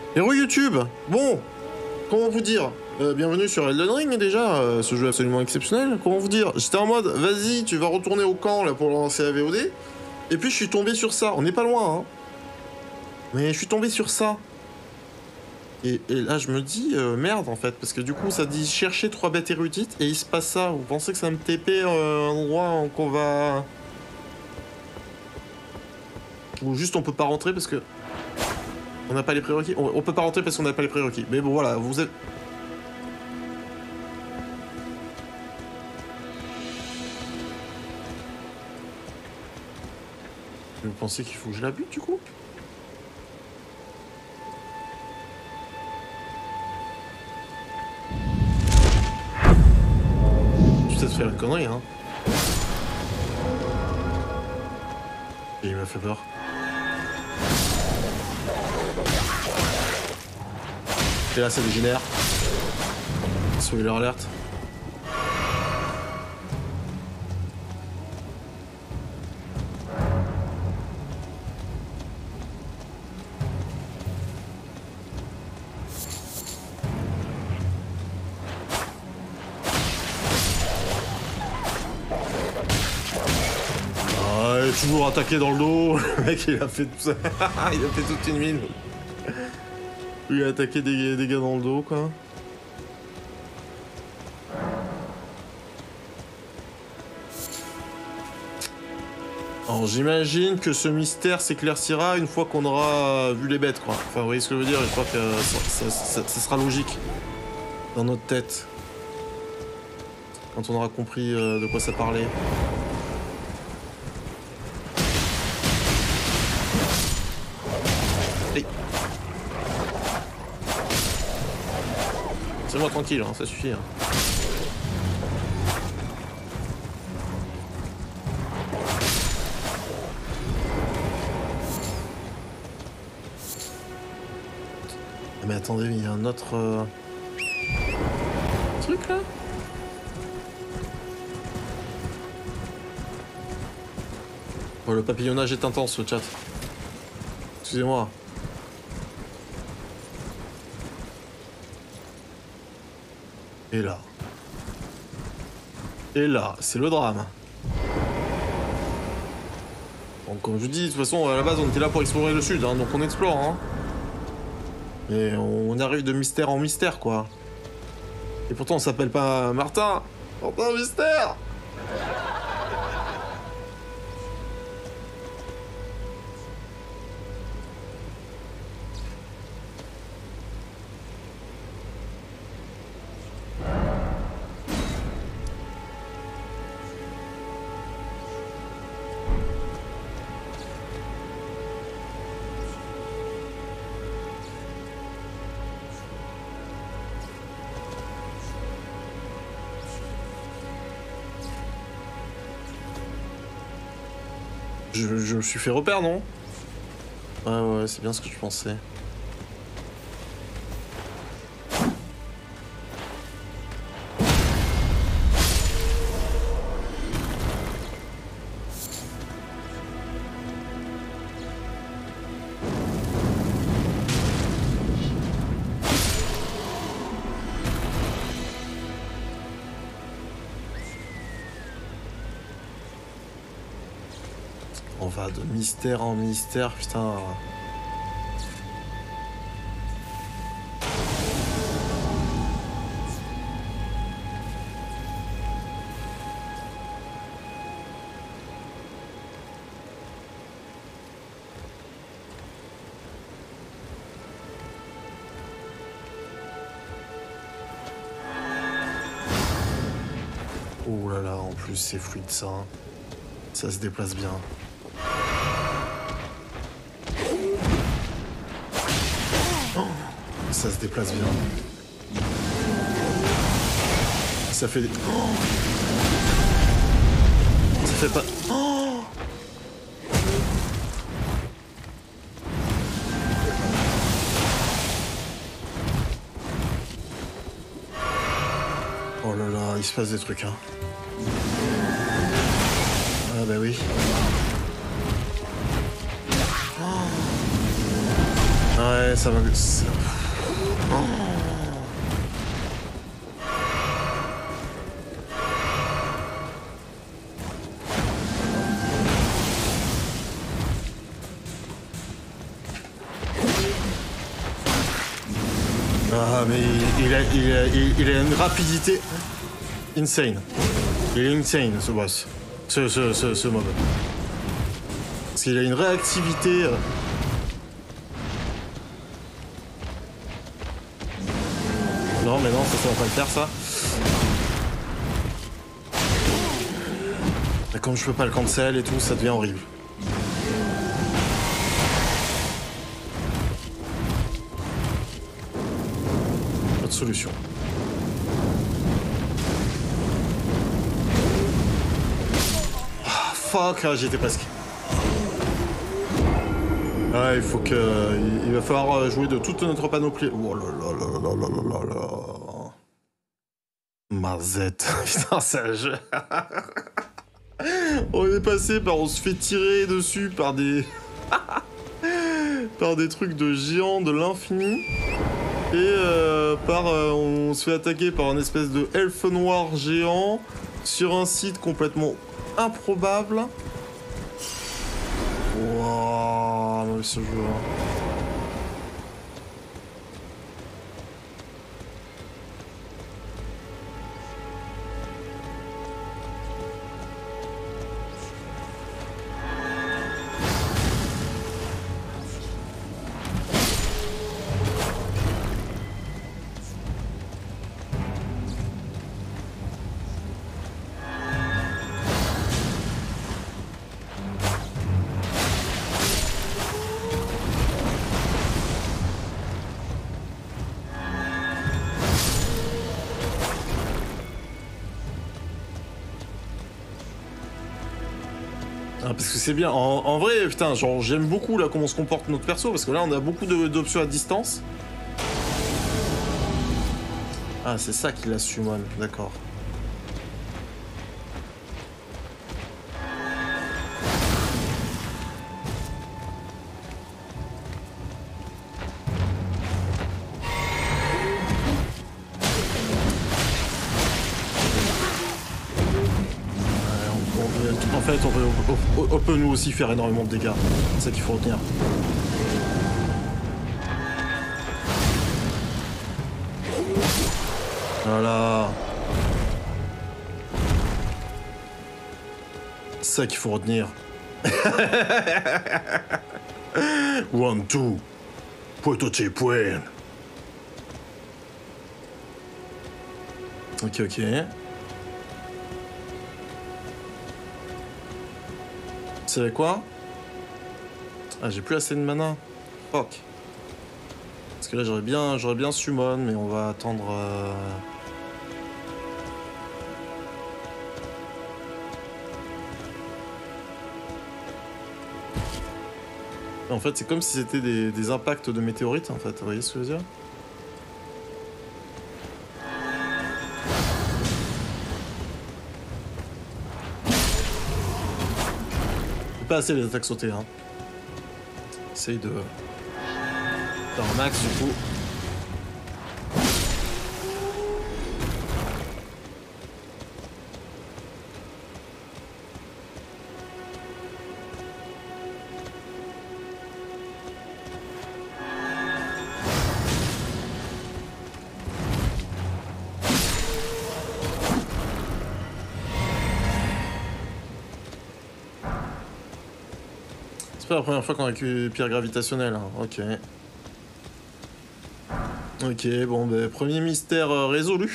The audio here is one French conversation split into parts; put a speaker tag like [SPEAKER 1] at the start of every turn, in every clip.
[SPEAKER 1] Héros YouTube. Bon, comment vous dire, bienvenue sur Elden Ring déjà, ce jeu absolument exceptionnel. Comment vous dire, j'étais en mode, vas-y, tu vas retourner au camp là pour lancer la VOD. Et puis je suis tombé sur ça, on n'est pas loin, hein. Mais je suis tombé sur ça. Et là je me dis, merde en fait, parce que du coup ça dit chercher 3 bêtes érudites et il se passe ça. Vous pensez que ça me TP un endroit qu'on va... Ou juste on peut pas rentrer parce que... On n'a pas les prérequis. On peut pas rentrer parce qu'on n'a pas les prérequis. Mais bon voilà, vous êtes... Vous pensez qu'il faut que je la bute du coup? Tu sais te faire une connerie, hein. Et il m'a fait peur. Et là ça dégénère. Spoiler alerte. Toujours attaqué dans le dos, le mec il a fait tout ça, il a fait toute une mine. Il a attaqué des gars dans le dos quoi. Alors j'imagine que ce mystère s'éclaircira une fois qu'on aura vu les bêtes quoi. Enfin vous voyez ce que je veux dire, je crois que ça sera logique dans notre tête. Quand on aura compris de quoi ça parlait. C'est moi tranquille, hein, ça suffit. Hein. Mais attendez, il y a un autre truc là. Oh, le papillonnage est intense, le chat. Excusez-moi. Et là. Et là, c'est le drame. Bon, comme je vous dis, de toute façon, à la base, on était là pour explorer le sud, hein, donc on explore, hein. Et on arrive de mystère en mystère, quoi. Et pourtant, on s'appelle pas Martin. Martin Mystère. Je me suis fait repère, non? Ouais, c'est bien ce que je pensais. On va de mystère en mystère, putain. Oh là là, en plus c'est fluide ça. Hein. Ça se déplace bien. Ça se déplace bien. Ça fait des... Oh, ça fait pas... Oh, oh là là, il se passe des trucs, hein. Ah bah oui. Ouais, ça va... Ah, mais il a une rapidité insane. Il est insane, ce boss. Ce mob. Parce qu'il a une réactivité... Non, mais non, ça va pas le faire, ça. Et comme je peux pas le cancel et tout, ça devient horrible. Pas de solution. Ah, fuck, ah, j'y étais presque. Ah, il faut que... Il va falloir jouer de toute notre panoplie. Oh là là là là là là là là. Mazette. Putain, c'est un jeu. On est passé par... On se fait tirer dessus par des... par des trucs de géants de l'infini. Et on se fait attaquer par un espèce de elfe noir géant sur un site complètement improbable. Waouh, mais ce jeu. Parce que c'est bien, en vrai, putain, genre j'aime beaucoup là comment se comporte notre perso, parce que là on a beaucoup d'options à distance. Ah, c'est ça qui la summon, d'accord. En fait, on peut nous aussi faire énormément de dégâts. C'est ça qu'il faut retenir. Voilà. C'est ça qu'il faut retenir. 1, 2. Puerto Chipuen. Ok, ok. C'est quoi? Ah, j'ai plus assez de mana. Fuck. Parce que là, j'aurais bien summon, mais on va attendre... En fait, c'est comme si c'était des impacts de météorites, en fait. Vous voyez ce que je veux dire? Pas assez les attaques sautées, hein. Essaye de faire un max, du coup. C'est pas la première fois qu'on récupère gravitationnel, hein. Ok. Ok, bon, bah, premier mystère résolu.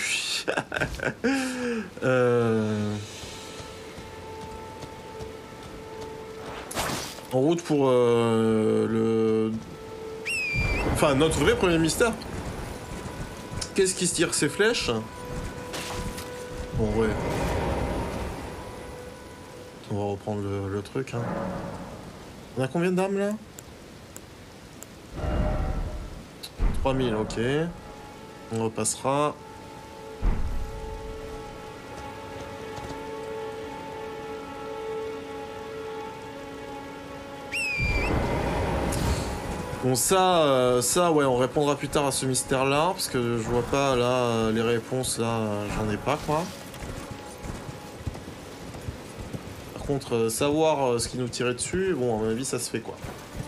[SPEAKER 1] En route pour le... Enfin, notre vrai premier mystère. Qu'est-ce qui se tire ces flèches? Bon, ouais. On va reprendre le truc, hein. On a combien d'armes, là? 3000, ok. On repassera. Bon, ça, ouais, on répondra plus tard à ce mystère-là, parce que je vois pas, là, les réponses, là, j'en ai pas, quoi. Par contre, savoir ce qui nous tirait dessus, bon, à mon avis, ça se fait, quoi.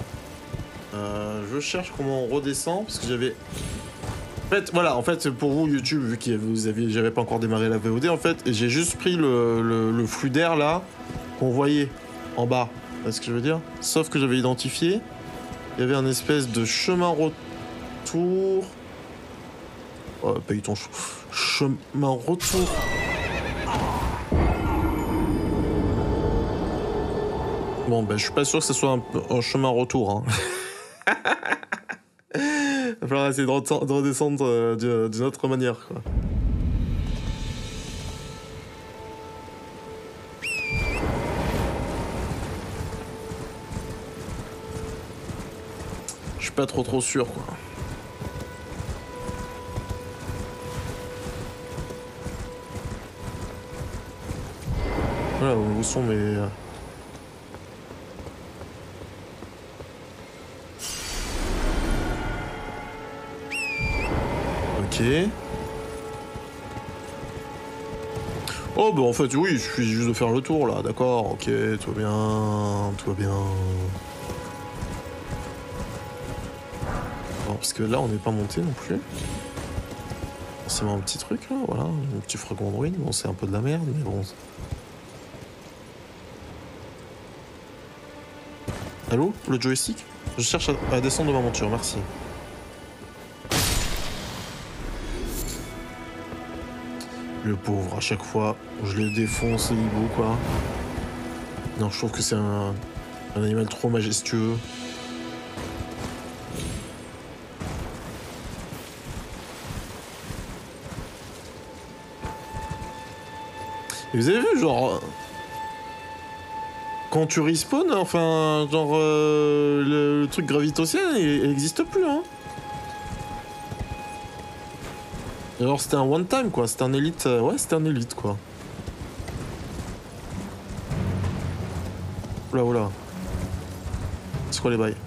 [SPEAKER 1] Je cherche comment on redescend, parce que j'avais... En fait, voilà, en fait, pour vous, YouTube, vu que j'avais pas encore démarré la VOD, en fait, j'ai juste pris le flux d'air, là, qu'on voyait en bas. Vous voyez ce que je veux dire? Sauf que j'avais identifié, il y avait un espèce de chemin retour... Oh, paye ton chemin retour. Bon, ben, je suis pas sûr que ce soit un chemin retour, hein. Il va falloir essayer de redescendre d'une autre manière, quoi. Je suis pas trop sûr, quoi. Voilà, où sont mes... Ok. Oh bah en fait oui, il suffit juste de faire le tour là, d'accord, ok, tout va bien, tout va bien. Alors, parce que là on n'est pas monté non plus. C'est un petit truc là, voilà, un petit fragment de ruine, bon c'est un peu de la merde, mais bon. Allô, le joystick? Je cherche à descendre de ma monture, merci. Le pauvre, à chaque fois, je le défonce, le hibou, quoi. Non, je trouve que c'est un animal trop majestueux. Et vous avez vu, genre... Quand tu respawns, enfin, genre... le truc gravitotien, il existe plus, hein. Alors c'était un one time quoi, c'était un élite, ouais c'était un élite quoi. Oula oula. C'est quoi les bails?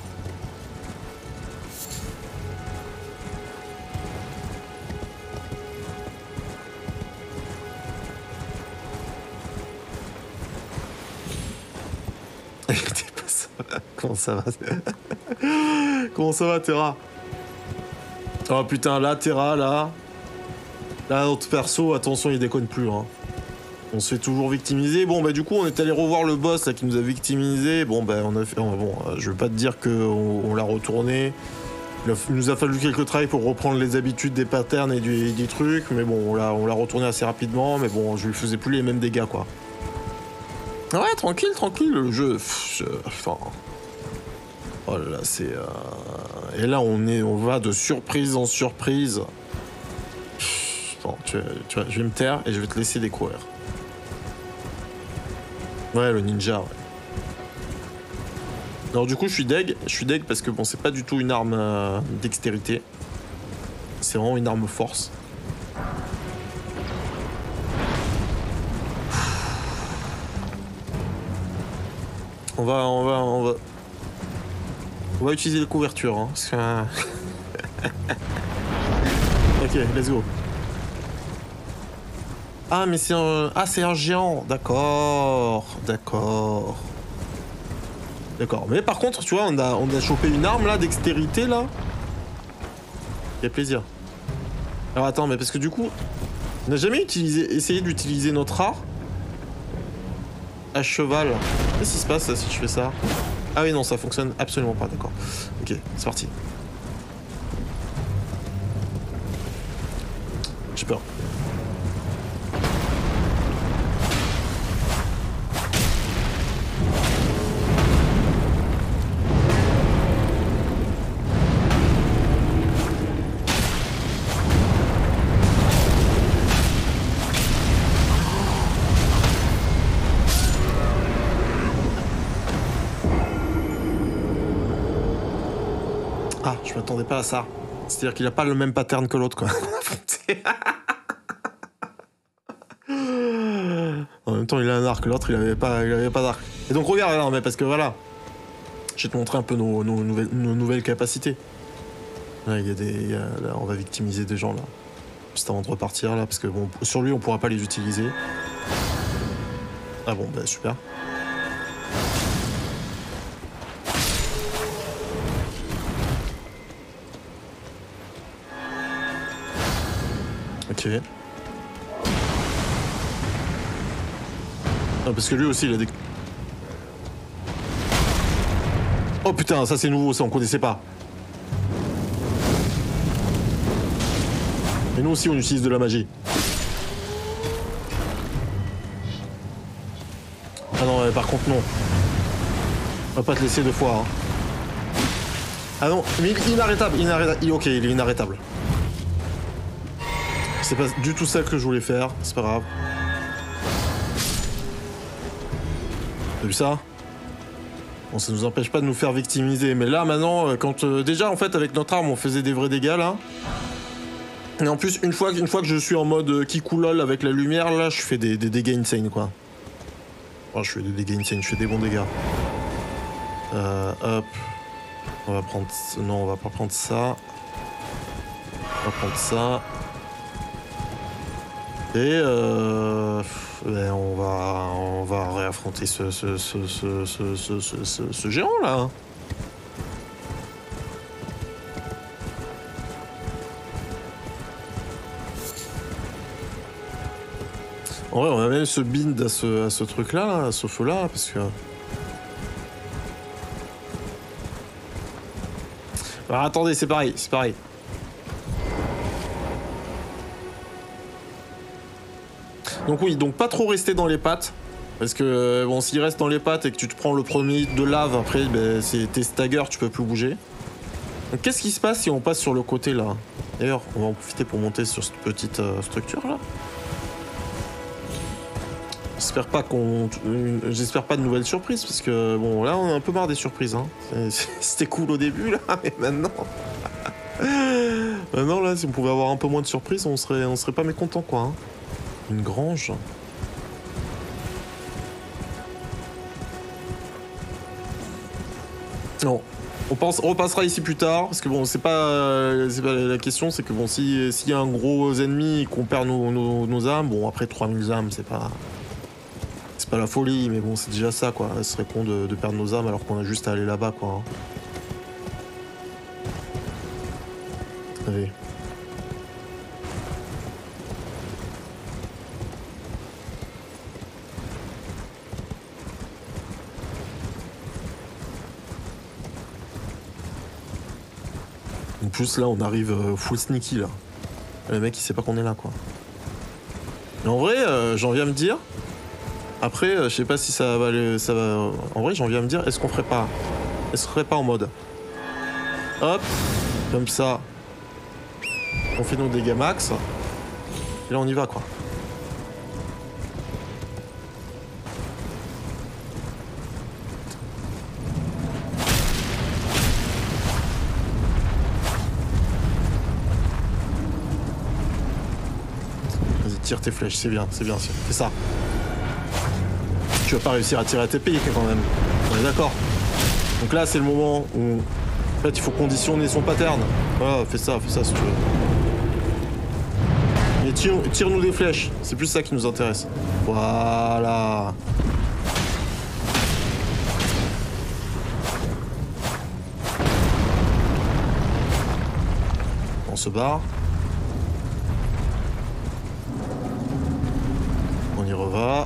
[SPEAKER 1] Comment ça va? Comment ça va Terra? Oh putain là Terra là. Là notre perso, attention il déconne plus hein. On se fait toujours victimiser. Bon bah du coup on est allé revoir le boss là qui nous a victimisé. Bon bah on a fait... Bon je veux pas te dire qu'on l'a retourné. Il nous a fallu quelques tries pour reprendre les habitudes des patterns et des trucs. Mais bon on l'a retourné assez rapidement. Mais bon je lui faisais plus les mêmes dégâts quoi. Ouais tranquille, le jeu... Enfin... Oh là là c'est... Et là on va de surprise en surprise. Bon, tu vois, je vais me taire et je vais te laisser découvrir. Ouais, le ninja, ouais. Alors du coup, je suis deg parce que bon, c'est pas du tout une arme dextérité. C'est vraiment une arme force. On va utiliser les couvertures, hein, parce que... Ok, let's go. Ah, mais c'est un... Ah, c'est un géant. D'accord. Mais par contre, tu vois, on a chopé une arme, là, dextérité, là. Il y a plaisir. Alors, attends, mais parce que du coup... On n'a jamais essayé d'utiliser notre art à cheval. Qu'est-ce qui se passe, si je fais ça? Ah oui, non, ça fonctionne absolument pas, d'accord. Ok, c'est parti. J'ai peur. Ah, je m'attendais pas à ça. C'est-à-dire qu'il a pas le même pattern que l'autre, quoi. En même temps, il a un arc, l'autre, il avait pas d'arc. Et donc, regarde, non, mais parce que voilà. Je vais te montrer un peu nos nouvelles capacités. Là, là, on va victimiser des gens là. Juste avant de repartir là, parce que bon, sur lui on pourra pas les utiliser. Ah bon, bah super. Ok. Ah, parce que lui aussi il a des... Oh putain, ça c'est nouveau, ça on connaissait pas. Et nous aussi on utilise de la magie. Ah non, par contre non. On va pas te laisser deux fois. Hein. Ah non, mais inarrêtable, ok, il est inarrêtable. C'est pas du tout ça que je voulais faire, c'est pas grave. T'as vu ça? Bon, ça nous empêche pas de nous faire victimiser, mais là maintenant, quand déjà en fait avec notre arme on faisait des vrais dégâts là. Et en plus une fois que je suis en mode kikoulol avec la lumière là, je fais des dégâts insane quoi. Oh, je fais des dégâts insane, je fais des bons dégâts. Hop. On va prendre... Non, on va pas prendre ça. On va prendre ça. Et ben on va réaffronter ce géant là. En vrai, on va même se bind à ce truc là, à ce feu là, parce que... Alors, attendez, c'est pareil, c'est pareil. Donc oui, donc pas trop rester dans les pattes. Parce que bon, s'il reste dans les pattes et que tu te prends le premier hit de lave, après ben, t'es stagger, tu peux plus bouger. Donc qu'est-ce qui se passe si on passe sur le côté là? D'ailleurs, on va en profiter pour monter sur cette petite structure là. J'espère pas de nouvelles surprises, parce que bon là on a un peu marre des surprises. Hein. C'était cool au début là, mais maintenant... maintenant là, si on pouvait avoir un peu moins de surprises, on serait pas mécontent quoi. Hein. Une grange. Non, on repassera ici plus tard, parce que bon, c'est pas la question, c'est que bon, s'il y a un gros ennemi et qu'on perd nos âmes, bon, après 3000 âmes, c'est pas la folie, mais bon, c'est déjà ça, quoi. Ce serait con de perdre nos âmes alors qu'on a juste à aller là-bas, quoi. Allez. En plus là on arrive full sneaky là. Le mec il sait pas qu'on est là quoi. Mais en vrai j'en viens à me dire. Après je sais pas si ça va en vrai j'en viens à me dire est-ce qu'on ferait pas en mode. Hop, comme ça. On fait nos dégâts max. Et là on y va quoi. Tire tes flèches, c'est bien, fais ça. Tu vas pas réussir à tirer à tes pieds quand même, on est d'accord. Donc là c'est le moment où en fait il faut conditionner son pattern. Voilà, fais ça si tu veux. Mais tire-nous des flèches, c'est plus ça qui nous intéresse. Voilà. On se barre. On y reva.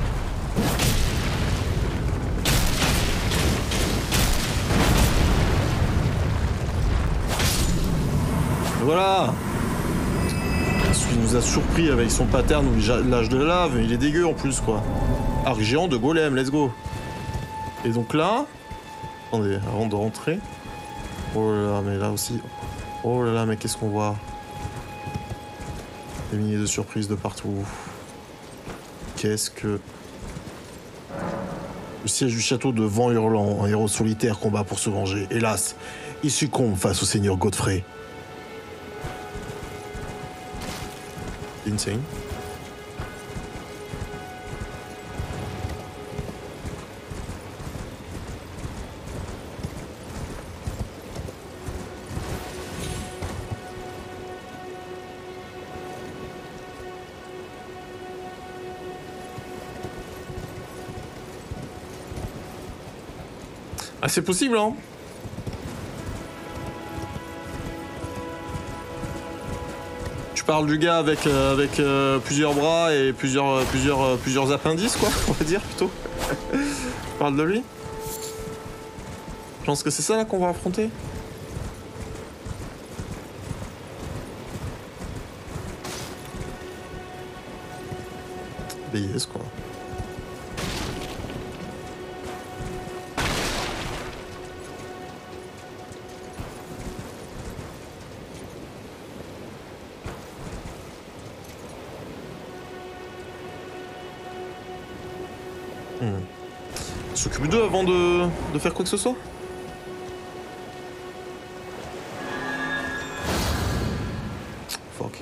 [SPEAKER 1] Voilà. Il nous a surpris avec son pattern où il lâche de la lave, mais il est dégueu en plus quoi. Arc géant de golem, let's go. Et donc là... Attendez, avant de rentrer... Oh là là, mais là aussi... Oh là là, mais qu'est-ce qu'on voit? Des milliers de surprises de partout. Qu'est-ce que... Le siège du château de Vent Hurlant, un héros solitaire combat pour se venger. Hélas, il succombe face au seigneur Godfrey. Insane. Ah, c'est possible, hein. Tu parles du gars avec, plusieurs bras et plusieurs appendices, quoi, on va dire, plutôt. Tu parles de lui? Je pense que c'est ça, là, qu'on va affronter. BIS, quoi. S'occupe d'eux avant de faire quoi que ce soit. Fuck.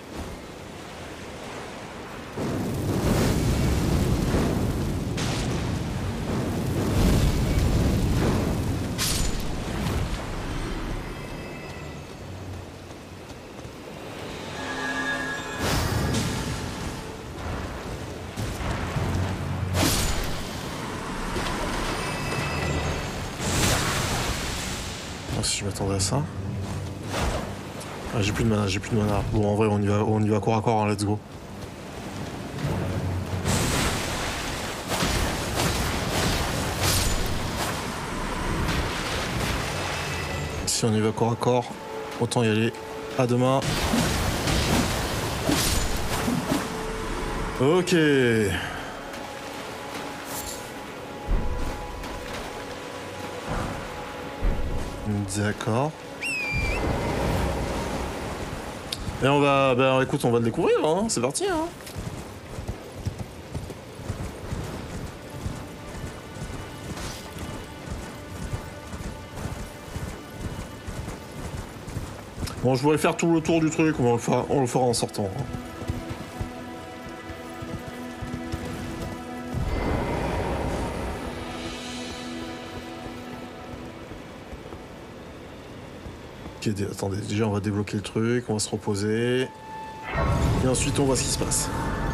[SPEAKER 1] Si je m'attendais à ça. Ah, j'ai plus de mana, j'ai plus de mana. Bon, en vrai, on y va corps à corps, hein, let's go. Si on y va corps à corps, autant y aller. À demain. Ok. D'accord. Et on va... Ben écoute, on va le découvrir, hein. C'est parti, hein. Bon, je voulais faire tout le tour du truc, mais on le fera en sortant. Hein. Ok, attendez, déjà on va débloquer le truc, on va se reposer. Et ensuite on voit ce qui se passe.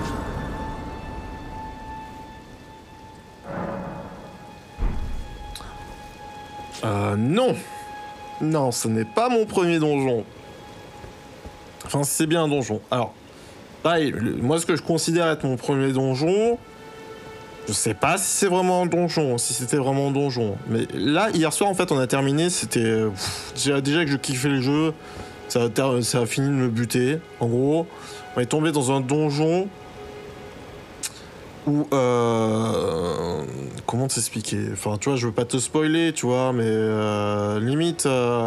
[SPEAKER 1] Non. Non, ce n'est pas mon premier donjon. Enfin, c'est bien un donjon. Alors, pareil, moi ce que je considère être mon premier donjon, je sais pas si c'est vraiment un donjon, si c'était vraiment un donjon. Mais là, hier soir, en fait, on a terminé, c'était... déjà que je kiffais le jeu, ça a fini de me buter. En gros, on est tombé dans un donjon où... comment t'expliquer? Enfin, tu vois, je veux pas te spoiler, tu vois, mais limite...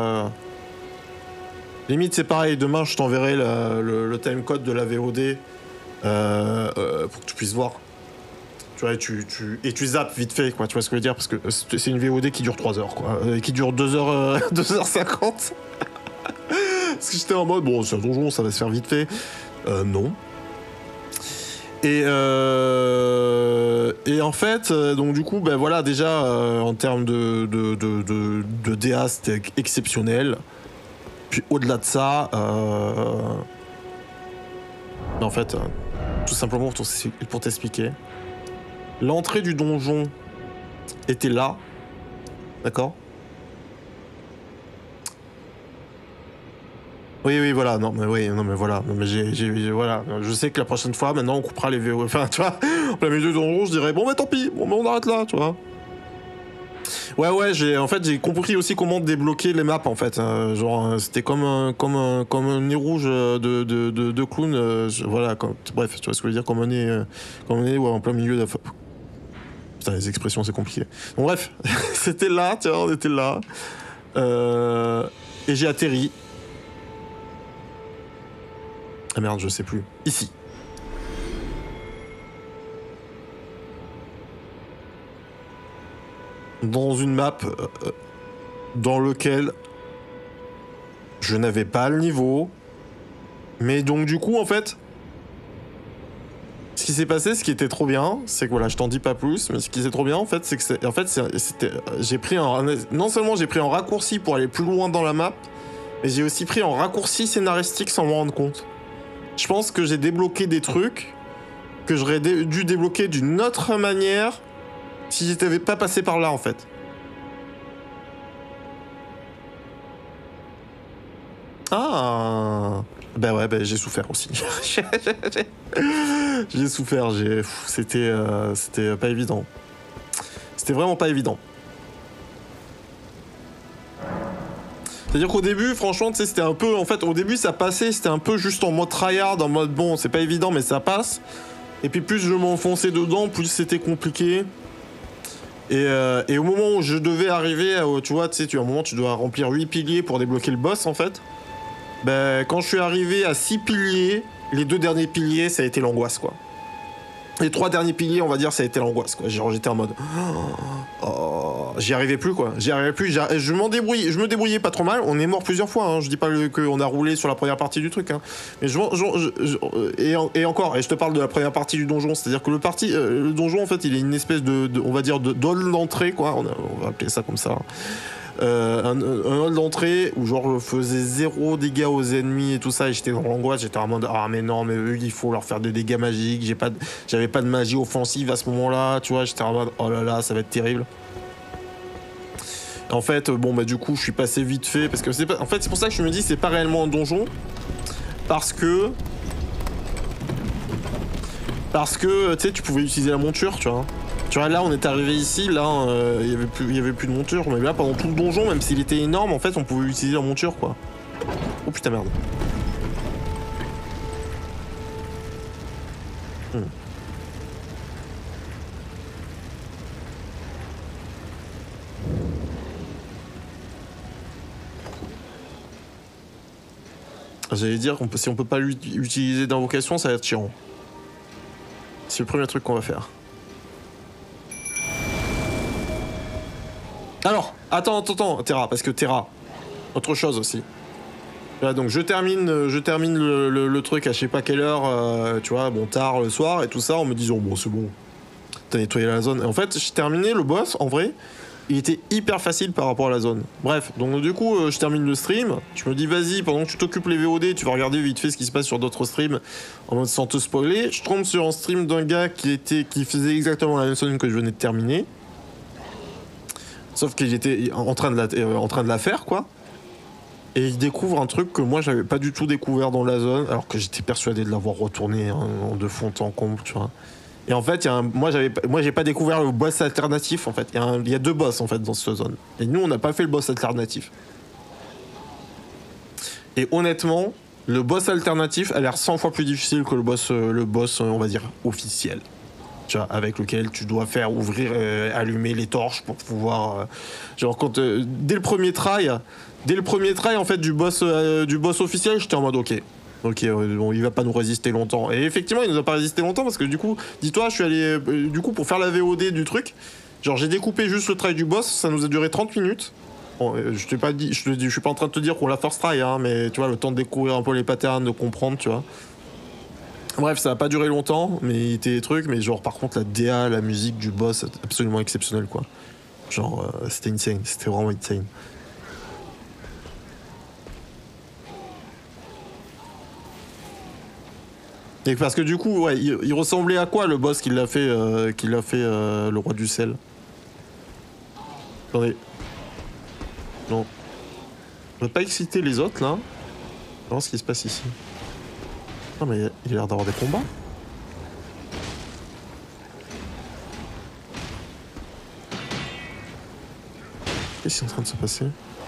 [SPEAKER 1] Limite, c'est pareil, demain, je t'enverrai le timecode de la VOD pour que tu puisses voir. Tu vois, et tu zappes vite fait, quoi, tu vois ce que je veux dire, parce que c'est une VOD qui dure 3 heures, quoi, qui dure 2h50. Parce que j'étais en mode, bon, c'est un donjon, ça va se faire vite fait. Non. Et en fait, donc du coup, ben voilà, déjà, en termes de DA, c'était exceptionnel. Puis au-delà de ça, en fait, tout simplement pour t'expliquer, l'entrée du donjon était là, d'accord? Oui, voilà, non, mais voilà, non, mais voilà, je sais que la prochaine fois, maintenant, on coupera les VO, enfin, tu vois, en plein milieu du donjon, je dirais, bon, mais tant pis, bon, mais on arrête là, tu vois. Ouais, j'ai compris aussi comment débloquer les maps, en fait, genre, c'était comme un nez rouge de clown, voilà, bref, tu vois ce que je veux dire, comme un nez ouais, en plein milieu de... Putain, les expressions, c'est compliqué. Bon, bref, c'était là, tiens, on était là, et j'ai atterri. Ah merde, je sais plus. Ici. Dans une map dans lequel je n'avais pas le niveau. Mais donc du coup, en fait, ce qui s'est passé, ce qui était trop bien, c'est que voilà, je t'en dis pas plus, mais ce qui était trop bien, en fait, c'est que j'ai pris non seulement j'ai pris un raccourci pour aller plus loin dans la map, mais j'ai aussi pris un raccourci scénaristique sans m'en rendre compte. Je pense que j'ai débloqué des trucs que j'aurais dû débloquer d'une autre manière si j'étais pas passé par là, en fait. Ah. Bah ouais, bah j'ai souffert aussi. J'ai souffert, c'était pas évident. C'était vraiment pas évident. C'est-à-dire qu'au début, franchement, tu sais, c'était un peu... En fait, au début, ça passait, c'était un peu juste en mode tryhard, en mode, bon, c'est pas évident, mais ça passe. Et puis plus je m'enfonçais dedans, plus c'était compliqué. Et au moment où je devais arriver, tu vois, à un moment, tu dois remplir 8 piliers pour débloquer le boss, en fait. Ben, quand je suis arrivé à 6 piliers, les 2 derniers piliers, ça a été l'angoisse, quoi. Les 3 derniers piliers, on va dire, ça a été l'angoisse, quoi. Genre, j'étais en mode... Oh, j'y arrivais plus, quoi. J'y arrivais plus. Je me débrouillais pas trop mal. On est mort plusieurs fois, hein. Je dis pas qu'on a roulé sur la première partie du truc, hein. Mais et encore, et je te parle de la première partie du donjon. C'est-à-dire que le donjon, en fait, il est une espèce on va dire, de hall d'entrée, quoi. On va appeler ça comme ça. Un hall d'entrée où genre je faisais 0 dégâts aux ennemis et tout ça, et j'étais dans l'angoisse, j'étais en mode ah mais non, mais eux il faut leur faire des dégâts magiques, j'avais pas de magie offensive à ce moment-là, tu vois, j'étais en mode oh là là, ça va être terrible. En fait, bon bah du coup je suis passé vite fait parce que en fait c'est pour ça que je me dis c'est pas réellement un donjon, parce que tu sais, tu pouvais utiliser la monture, tu vois. Tu vois, là, on est arrivé ici, là, il y avait plus de monture. Mais là, pendant tout le donjon, même s'il était énorme, en fait, on pouvait utiliser la monture, quoi. Oh putain, merde. J'allais dire, si on peut pas utiliser d'invocation, ça va être chiant. C'est le premier truc qu'on va faire. Alors, attends, Terra, parce que Terra, autre chose aussi. Là, donc je termine le truc à je sais pas quelle heure, tu vois, bon tard le soir et tout ça, en me disant bon c'est bon, t'as nettoyé la zone. Et en fait, j'ai terminé le boss, en vrai, il était hyper facile par rapport à la zone. Bref, donc du coup, je termine le stream, je me dis vas-y, pendant que tu t'occupes les VOD, tu vas regarder vite fait ce qui se passe sur d'autres streams, en mode sans te spoiler. Je tombe sur un stream d'un gars qui faisait exactement la même zone que je venais de terminer. Sauf qu'il était en train de la faire, quoi. Et il découvre un truc que moi j'avais pas du tout découvert dans la zone, alors que j'étais persuadé de l'avoir retourné de fond en comble, tu vois. Et en fait, moi j'ai pas découvert le boss alternatif, en fait. Il y a 2 boss en fait dans cette zone. Et nous on n'a pas fait le boss alternatif. Et honnêtement, le boss alternatif a l'air 100 fois plus difficile que le boss on va dire officiel. Tu vois, avec lequel tu dois faire allumer les torches pour pouvoir genre dès le premier try en fait du boss officiel, j'étais en mode ok bon, il va pas nous résister longtemps, et effectivement il nous a pas résisté longtemps parce que du coup dis-toi je suis allé du coup pour faire la VOD du truc, genre j'ai découpé juste le try du boss, ça nous a duré 30 minutes. Bon, je t'ai pas dit, je suis pas en train de te dire qu'on l'a first try, hein, mais tu vois, le temps de découvrir un peu les patterns, de comprendre, tu vois. Bref, ça a pas duré longtemps, mais il était des trucs, mais genre par contre la DA, la musique du boss, absolument exceptionnel, quoi. Genre c'était insane, c'était vraiment insane. Et parce que du coup, ouais, il ressemblait à quoi le boss qui l'a fait, le roi du sel? Attendez. Non. Je vais pas exciter les autres là. On va voir ce qui se passe ici. Non mais il a l'air d'avoir des combats. Qu'est-ce qui est en train de se passer?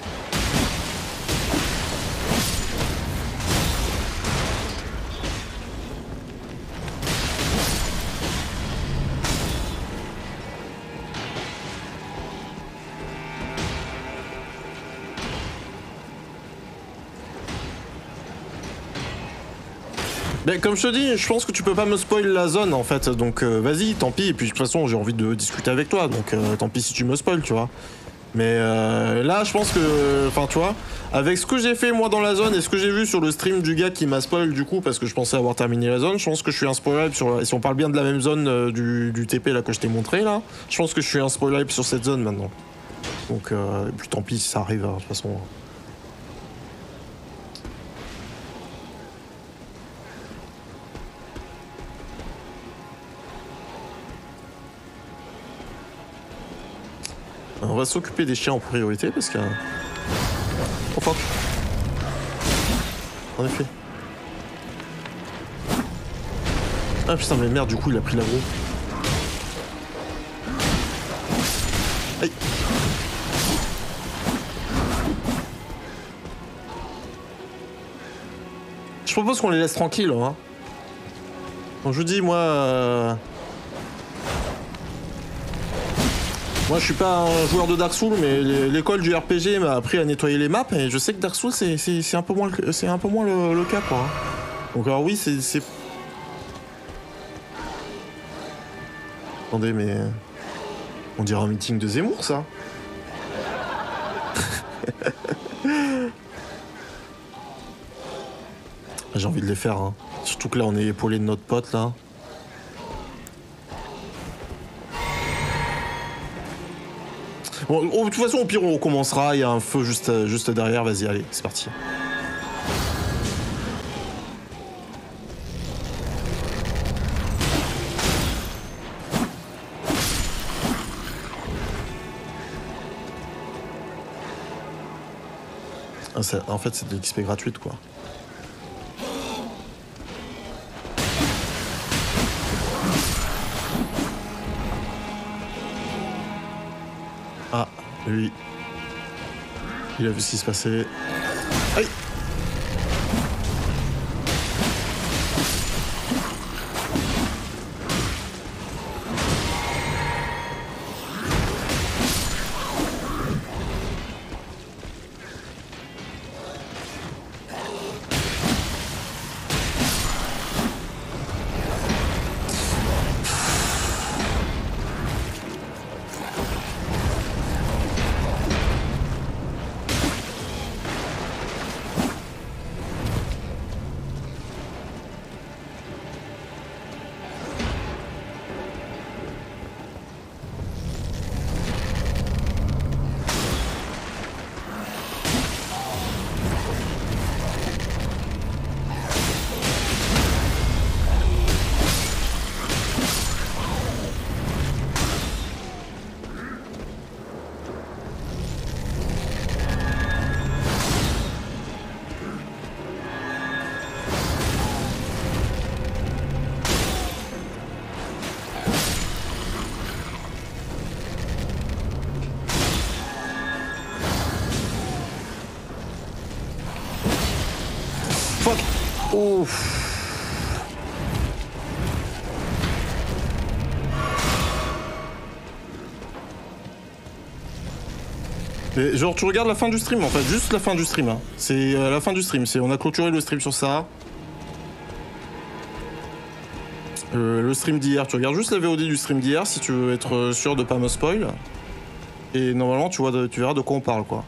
[SPEAKER 1] Ben, comme je te dis, je pense que tu peux pas me spoil la zone en fait, donc vas-y, tant pis, et puis de toute façon j'ai envie de discuter avec toi, donc tant pis si tu me spoil, tu vois. Mais là je pense que, enfin tu vois, avec ce que j'ai fait moi dans la zone et ce que j'ai vu sur le stream du gars qui m'a spoil du coup, parce que je pensais avoir terminé la zone, je pense que je suis un spoilable sur, si on parle bien de la même zone du TP là que je t'ai montré là, je pense que je suis un spoilable sur cette zone maintenant. Donc et puis tant pis si ça arrive, hein, de toute façon. On va s'occuper des chiens en priorité parce que... Oh fuck. en effet. Ah putain, mais merde, du coup, il a pris l'aggro. Aïe. Je propose qu'on les laisse tranquilles, hein. Bon, je vous dis, moi, moi, je suis pas un joueur de Dark Souls, mais l'école du RPG m'a appris à nettoyer les maps, et je sais que Dark Souls, c'est un peu moins, le cas, quoi. Donc, alors oui, c'est... Attendez, mais... On dirait un meeting de Zemmour, ça. J'ai envie de les faire, hein. Surtout que là, on est épaulé de notre pote, là. Bon, de toute façon, au pire, on recommencera. Il y a un feu juste derrière. Vas-y, allez, c'est parti. Ah, en fait, c'est de l'XP gratuite, quoi. Ah, lui. Il a vu ce qui se passait. Aïe! Fuck! Ouf! Mais genre tu regardes la fin du stream en fait, juste la fin du stream. Hein. C'est la fin du stream, on a clôturé le stream sur ça. Le stream d'hier, tu regardes juste la VOD du stream d'hier si tu veux être sûr de pas me spoil. Et normalement tu verras de quoi on parle quoi.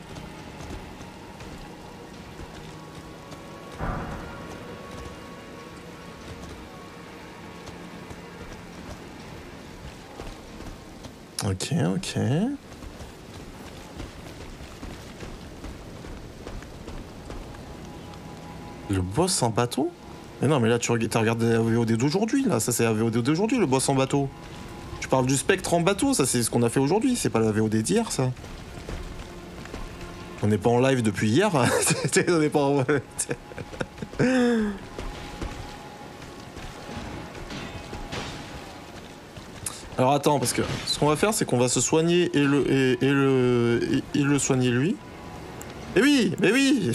[SPEAKER 1] Ok, ok. Le boss en bateau? Mais non, mais là, t'as regardé la VOD d'aujourd'hui, là. Ça, c'est la VOD d'aujourd'hui, le boss en bateau. Tu parles du spectre en bateau, ça, c'est ce qu'on a fait aujourd'hui. C'est pas la VOD d'hier, ça. On n'est pas en live depuis hier. On n'est pas en... Alors, attends, parce que ce qu'on va faire, c'est qu'on va se soigner et le soigner lui. Mais oui, mais oui.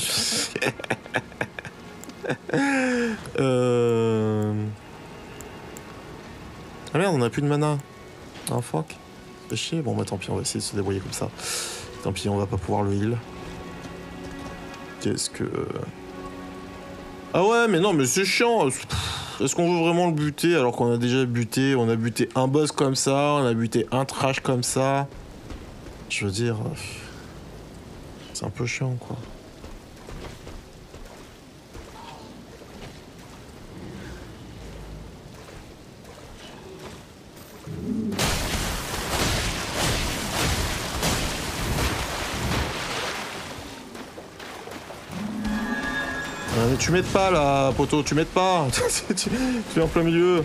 [SPEAKER 1] Ah merde, on a plus de mana. Ah fuck. C'est chier. Bon bah tant pis, on va essayer de se débrouiller comme ça. Tant pis, on va pas pouvoir le heal. Qu'est-ce que... Ah ouais, mais non, mais c'est chiant. Est-ce qu'on veut vraiment le buter alors qu'on a déjà buté? On a buté un boss comme ça, on a buté un trash comme ça. Je veux dire... C'est un peu chiant, quoi. Mais tu m'aides pas là, poteau, tu m'aides pas. Tu es en plein milieu.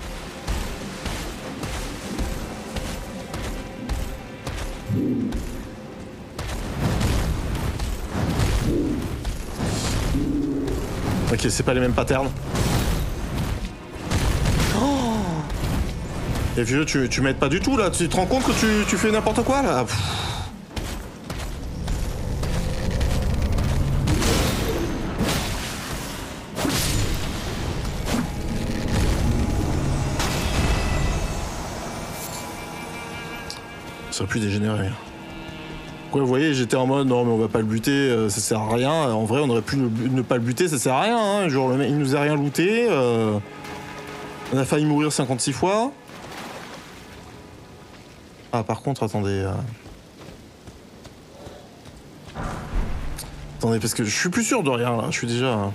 [SPEAKER 1] Ok, c'est pas les mêmes patterns. Oh et vieux, tu m'aides pas du tout là. Tu te rends compte que tu fais n'importe quoi là? Pff. Ça aurait pu dégénérer. Ouais, vous voyez, j'étais en mode non mais on va pas le buter, ça sert à rien. En vrai, on aurait pu ne pas le buter, ça sert à rien. Hein. Genre le mec, il nous a rien looté. On a failli mourir 56 fois. Ah par contre, attendez. Attendez, parce que je suis plus sûr de rien là. Je suis déjà.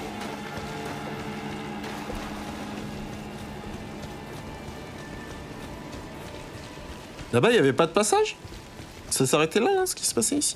[SPEAKER 1] Là-bas, il y avait pas de passage? Ça s'arrêtait là, ce qui se passait ici?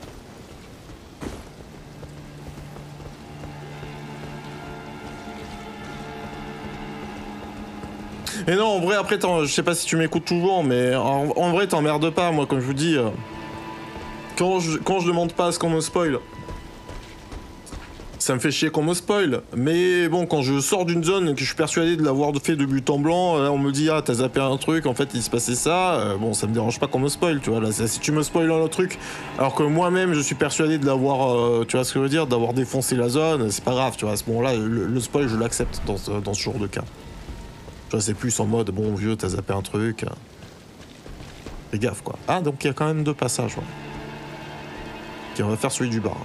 [SPEAKER 1] Et non, en vrai, après, je sais pas si tu m'écoutes toujours, mais en vrai, t'emmerdes pas, moi, comme je vous dis. Quand je demande pas à ce qu'on me spoil, ça me fait chier qu'on me spoil. Mais bon, quand je sors d'une zone et que je suis persuadé de l'avoir fait de but en blanc, là, on me dit, ah, t'as zappé un truc, en fait, il se passait ça. Bon, ça me dérange pas qu'on me spoil, tu vois. Là, si tu me spoil un autre truc, alors que moi-même, je suis persuadé de l'avoir, tu vois ce que je veux dire, d'avoir défoncé la zone, c'est pas grave, tu vois. À ce moment-là, le spoil, je l'accepte dans ce genre de cas. Tu vois, c'est plus en mode, bon, vieux, t'as zappé un truc. Fais gaffe, quoi. Ah, donc il y a quand même 2 passages, ouais. Ok, on va faire celui du bar.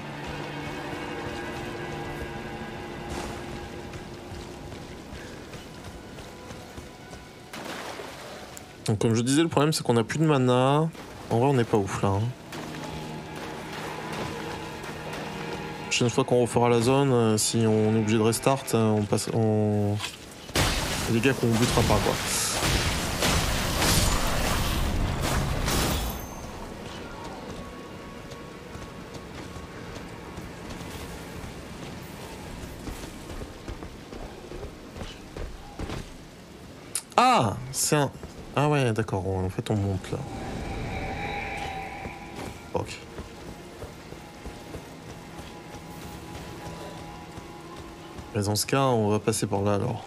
[SPEAKER 1] Donc comme je disais, le problème c'est qu'on a plus de mana. En vrai on n'est pas ouf là. Hein. La prochaine fois qu'on refera la zone, si on est obligé de restart, on passe. Il y a des gars qu'on butera pas quoi. Ah, c'est un. Ah ouais, d'accord, en fait on monte là. Ok. Mais dans ce cas, on va passer par là alors.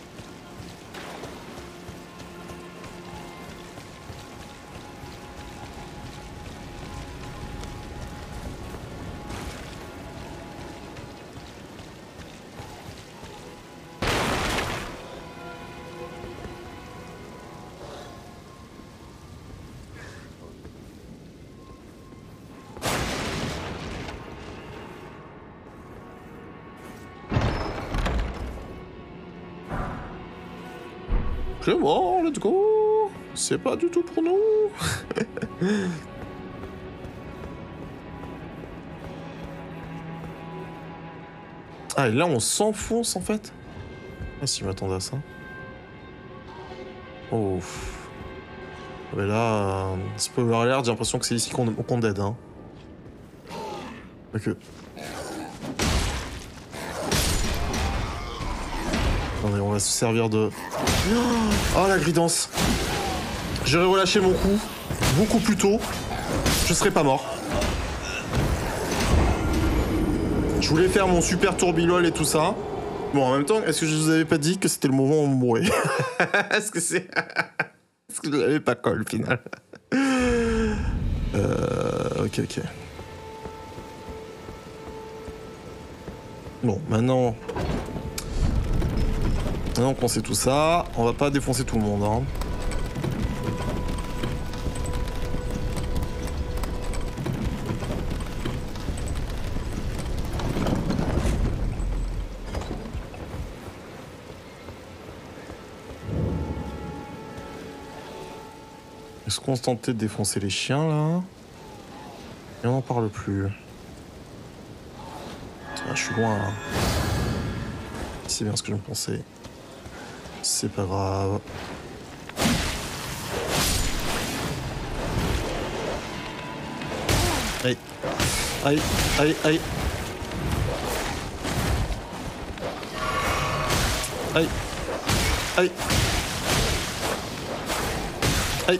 [SPEAKER 1] C'est bon, let's go. C'est pas du tout pour nous. Ah, et là, on s'enfonce, en fait. Ah, si, je m'attendais à ça. Oh. Mais là, spoiler alert, j'ai l'impression que c'est ici qu'on dead, hein. Ok. Attendez, on va se servir de... Oh, la gridance. J'aurais relâché mon coup beaucoup plus tôt. Je serais pas mort. Je voulais faire mon super tourbilol et tout ça. Bon, en même temps, est-ce que je vous avais pas dit que c'était le moment où on mourait? Est-ce que c'est... Est-ce que je l'avais pas call, au final? Ok, ok. Bon, maintenant... Maintenant qu'on sait tout ça, on va pas défoncer tout le monde, hein. Est-ce qu'on se tentait de défoncer les chiens, là? Et on n'en parle plus. Ah, je suis loin, là. C'est bien ce que je me pensais. C'est pas grave. Aïe. Aïe, aïe, aïe. Aïe. Aïe. Aïe.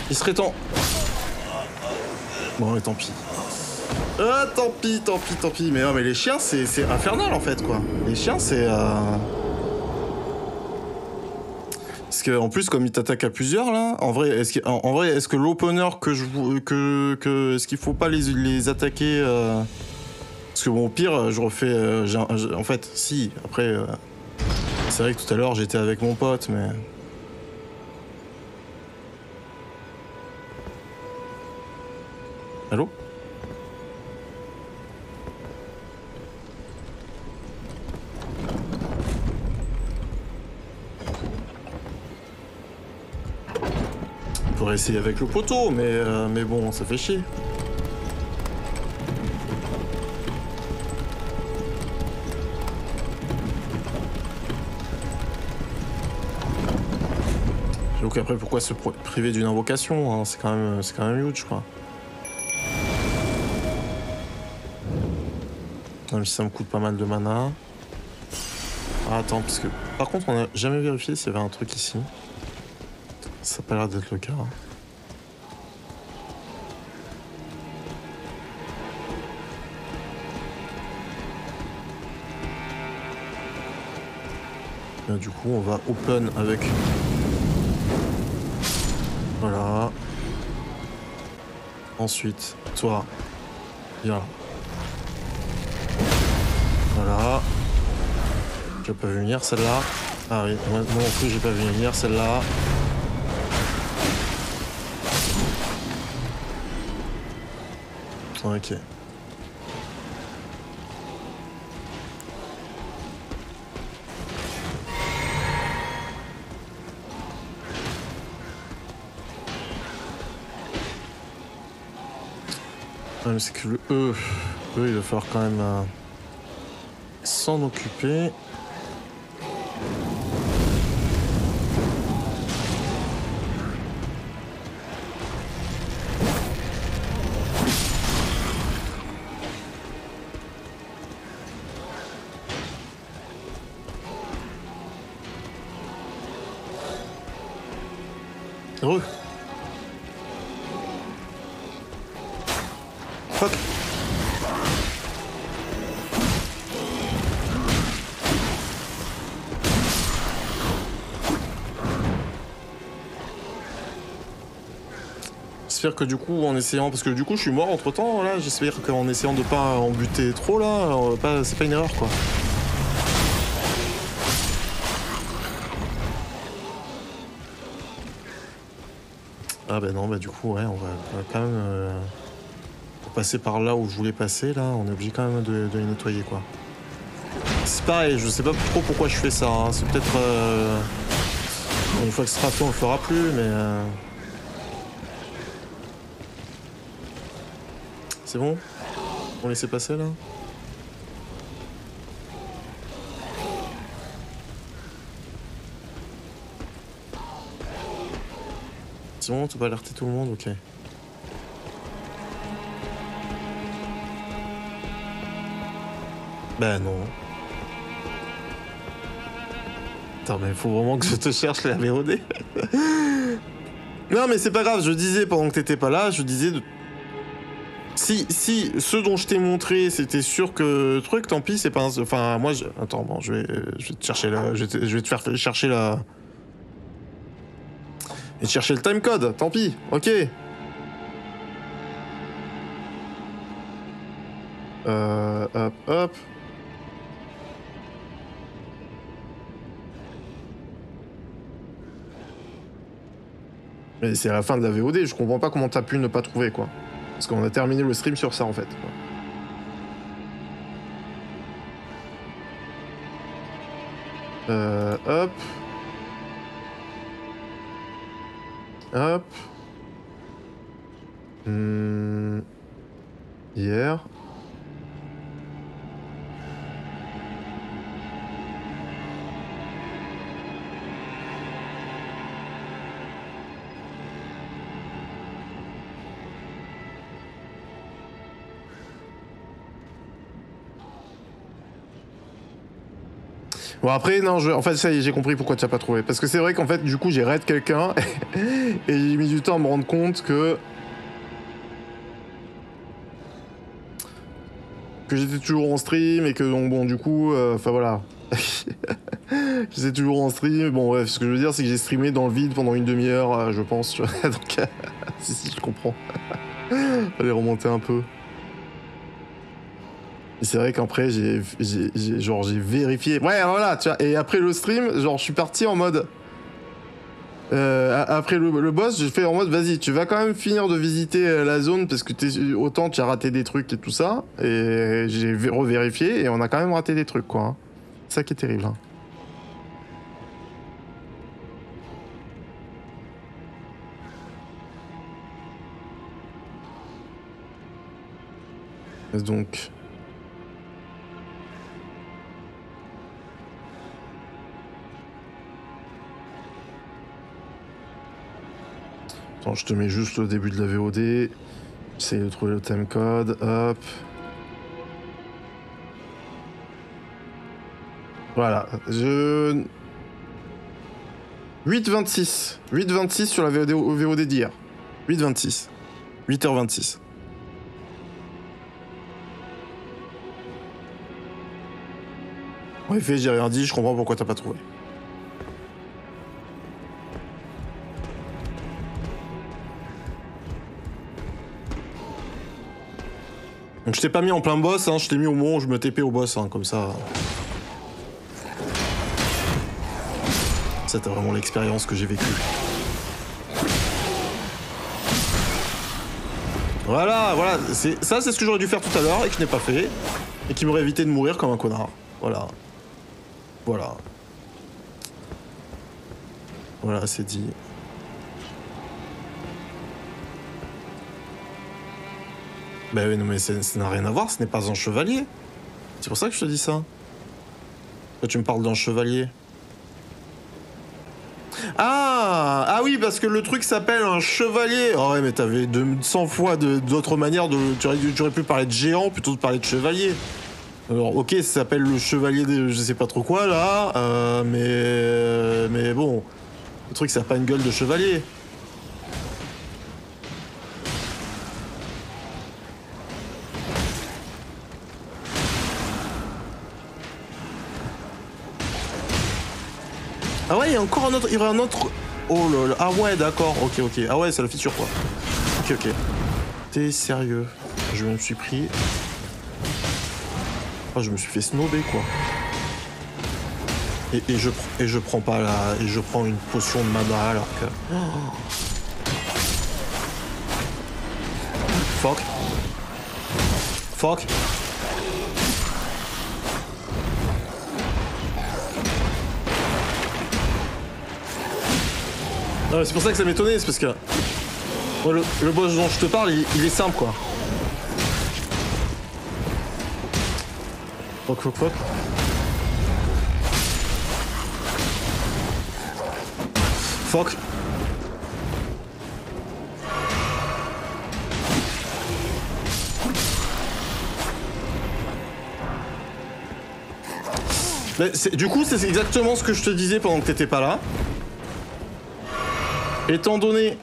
[SPEAKER 1] Il serait temps. Bon, mais tant pis. Ah, tant pis, tant pis, tant pis. Mais non, mais les chiens, c'est infernal en fait, quoi. Les chiens, c'est. Parce que en plus, comme ils t'attaquent à plusieurs là, en vrai, est-ce que l'opener est-ce qu'il faut pas les attaquer Parce que bon, au pire, je refais. En fait, si. Après, c'est vrai que tout à l'heure, j'étais avec mon pote, mais. Allô? On pourrait essayer avec le poteau, mais bon, ça fait chier. Donc après, pourquoi se priver d'une invocation, hein, c'est quand même huge, quoi. Même si ça me coûte pas mal de mana. Ah, attends, parce que... Par contre, on n'a jamais vérifié s'il y avait un truc ici. Ça a pas l'air d'être le cas. Là, du coup, on va open avec... Voilà. Ensuite, toi, viens. Voilà. J'ai pas vu venir celle-là. Ah oui, moi non plus j'ai pas vu venir celle-là. Ok. Ouais, c'est que le E, il va falloir quand même s'en occuper. Heureux. Fuck. J'espère que du coup, en essayant, parce que du coup, je suis mort entre temps, là, j'espère qu'en essayant de pas en buter trop, là, c'est pas une erreur, quoi. Ah bah non, bah du coup, ouais, on va quand même passer par là où je voulais passer, là, on est obligé quand même de les nettoyer, quoi. C'est pareil, je sais pas trop pourquoi je fais ça, hein. C'est peut-être... une fois que ce sera fait, on le fera plus, mais... C'est bon? On laisse passer, là? C'est bon, tu peux alerter tout le monde? Ok. Ben non. Attends, mais faut vraiment que je te cherche la VOD. Non, mais c'est pas grave, je disais pendant que t'étais pas là, je disais de... Si ce dont je t'ai montré, c'était sûr que truc, tant pis, c'est pas un... Enfin, moi, attends, bon, je vais te chercher la... Je vais te faire chercher la... Et chercher le timecode, tant pis, ok. Hop. Mais c'est à la fin de la VOD, je comprends pas comment t'as pu ne pas trouver, quoi. Parce qu'on a terminé le stream sur ça, en fait. Hop. Hop. Hier. Bon après non, en fait ça y est, j'ai compris pourquoi tu n'as pas trouvé. Parce que c'est vrai qu'en fait du coup j'ai raid quelqu'un et j'ai mis du temps à me rendre compte que j'étais toujours en stream et que donc bon du coup, enfin voilà. J'étais toujours en stream, bon bref, ce que je veux dire c'est que j'ai streamé dans le vide pendant une demi-heure, je pense, tu vois, donc si je comprends. Fallait remonter un peu. Et c'est vrai qu'après j'ai vérifié, ouais voilà, tu vois, et après le stream, genre je suis parti en mode... après le boss, j'ai fait en mode vas-y, tu vas quand même finir de visiter la zone parce que autant tu as raté des trucs et tout ça. Et j'ai revérifié et on a quand même raté des trucs quoi. Hein. C'est ça qui est terrible. Hein. Donc... Attends, je te mets juste le début de la VOD. J'essaye de trouver le timecode. Hop. Voilà. 8h26. 8h26 sur la VOD d'hier. 8h26. 8h26. En effet, j'ai rien dit, je comprends pourquoi t'as pas trouvé. Donc je t'ai pas mis en plein boss, hein, je t'ai mis au moment où je me TP au boss, hein, comme ça. C'était vraiment l'expérience que j'ai vécue. Voilà, ça c'est ce que j'aurais dû faire tout à l'heure et que je n'ai pas fait. Et qui m'aurait évité de mourir comme un connard. Voilà. Voilà. Voilà, c'est dit. Bah oui, non mais ça n'a rien à voir, ce n'est pas un chevalier. C'est pour ça que je te dis ça. Toi tu me parles d'un chevalier. Ah oui, parce que le truc s'appelle un chevalier. Oh ouais, mais t'avais 100 fois d'autres manières de... Tu aurais pu parler de géant plutôt que de parler de chevalier. Alors ok, ça s'appelle le chevalier de je sais pas trop quoi là, mais bon, le truc ça a pas une gueule de chevalier. Ah ouais, il y a encore un autre, il y aurait un autre... Oh lol, ah ouais d'accord, ok. Ah ouais, c'est la fissure quoi. Ok. T'es sérieux? Je me suis pris... Oh, je me suis fait snowber quoi. Et je prends pas la... Et je prends une potion de mana alors que... Oh. Fuck. Non, c'est pour ça que ça m'étonnait, c'est parce que... Ouais, le boss dont je te parle, il est simple quoi. Fuck. Fuck. Mais du coup, c'est exactement ce que je te disais pendant que t'étais pas là. Étant donné